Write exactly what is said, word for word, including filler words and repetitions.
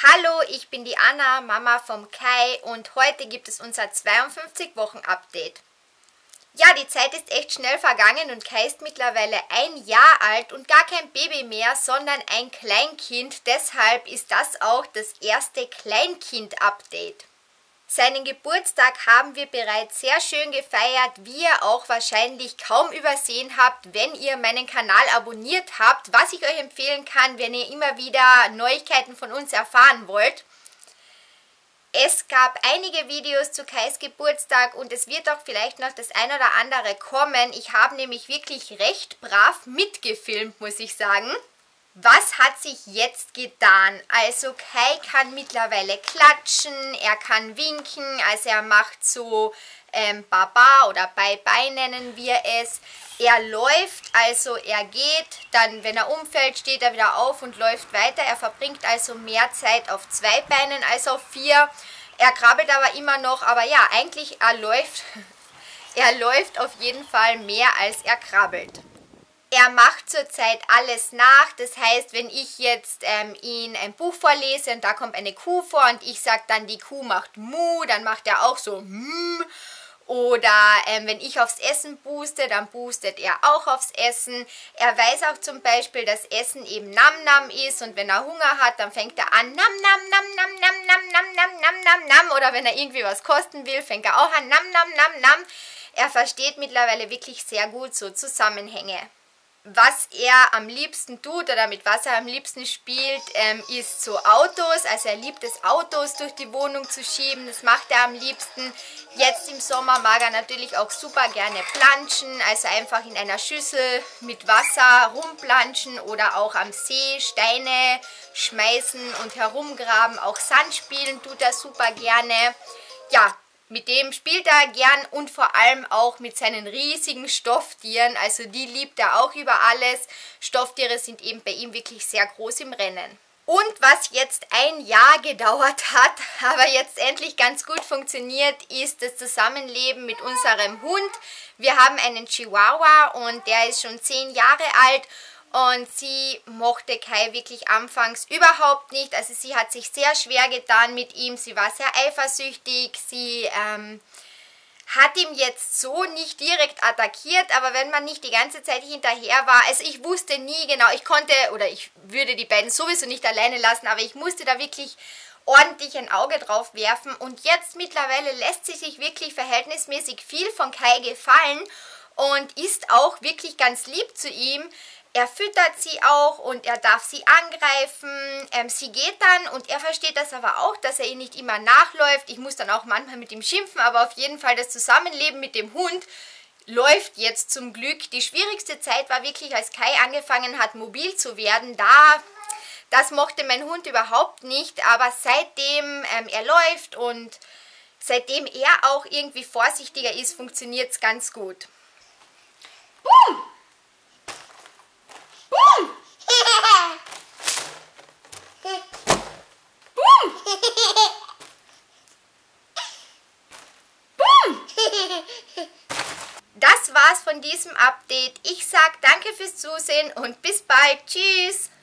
Hallo, ich bin die Anna, Mama vom Kai, und heute gibt es unser zweiundfünfzig Wochen Update. Ja, die Zeit ist echt schnell vergangen und Kai ist mittlerweile ein Jahr alt und gar kein Baby mehr, sondern ein Kleinkind. Deshalb ist das auch das erste Kleinkind-Update. Seinen Geburtstag haben wir bereits sehr schön gefeiert, wie ihr auch wahrscheinlich kaum übersehen habt, wenn ihr meinen Kanal abonniert habt, was ich euch empfehlen kann, wenn ihr immer wieder Neuigkeiten von uns erfahren wollt. Es gab einige Videos zu Kais Geburtstag und es wird auch vielleicht noch das ein oder andere kommen. Ich habe nämlich wirklich recht brav mitgefilmt, muss ich sagen. Was hat sich jetzt getan? Also Kai kann mittlerweile klatschen, er kann winken, also er macht so ähm, Baba oder Bye-Bye nennen wir es. Er läuft, also er geht, dann wenn er umfällt, steht er wieder auf und läuft weiter. Er verbringt also mehr Zeit auf zwei Beinen als auf vier. Er krabbelt aber immer noch, aber ja, eigentlich er läuft, er läuft auf jeden Fall mehr als er krabbelt. Er macht zurzeit alles nach, das heißt, wenn ich jetzt ähm, ihn ein Buch vorlese und da kommt eine Kuh vor und ich sage dann, die Kuh macht Mu, dann macht er auch so Hm. Oder ähm, wenn ich aufs Essen booste, dann boostet er auch aufs Essen. Er weiß auch zum Beispiel, dass Essen eben Nam Nam ist und wenn er Hunger hat, dann fängt er an Nam Nam Nam Nam Nam Nam Nam Nam Nam Nam Nam. Oder wenn er irgendwie was kosten will, fängt er auch an Nam Nam Nam Nam. Er versteht mittlerweile wirklich sehr gut so Zusammenhänge. Was er am liebsten tut oder mit was er am liebsten spielt, ähm, ist so Autos. Also er liebt es, Autos durch die Wohnung zu schieben. Das macht er am liebsten. Jetzt im Sommer mag er natürlich auch super gerne planschen. Also einfach in einer Schüssel mit Wasser rumplanschen oder auch am See Steine schmeißen und herumgraben. Auch Sand spielen tut er super gerne. Ja. Mit dem spielt er gern und vor allem auch mit seinen riesigen Stofftieren. Also die liebt er auch über alles. Stofftiere sind eben bei ihm wirklich sehr groß im Rennen. Und was jetzt ein Jahr gedauert hat, aber jetzt endlich ganz gut funktioniert, ist das Zusammenleben mit unserem Hund. Wir haben einen Chihuahua und der ist schon zehn Jahre alt. Und sie mochte Kai wirklich anfangs überhaupt nicht. Also sie hat sich sehr schwer getan mit ihm. Sie war sehr eifersüchtig. Sie ähm, hat ihn jetzt so nicht direkt attackiert. Aber wenn man nicht die ganze Zeit hinterher war, also ich wusste nie genau, ich konnte oder ich würde die beiden sowieso nicht alleine lassen, aber ich musste da wirklich ordentlich ein Auge drauf werfen. Und jetzt mittlerweile lässt sie sich wirklich verhältnismäßig viel von Kai gefallen und ist auch wirklich ganz lieb zu ihm. Er füttert sie auch und er darf sie angreifen. Ähm, sie geht dann und er versteht das aber auch, dass er ihr nicht immer nachläuft. Ich muss dann auch manchmal mit ihm schimpfen, aber auf jeden Fall das Zusammenleben mit dem Hund läuft jetzt zum Glück. Die schwierigste Zeit war wirklich, als Kai angefangen hat, mobil zu werden. Da, das mochte mein Hund überhaupt nicht, aber seitdem ähm, er läuft und seitdem er auch irgendwie vorsichtiger ist, funktioniert es ganz gut. Boom! Boom! Boom! Boom! Das war's von diesem Update. Ich sag danke fürs Zusehen und bis bald. Tschüss!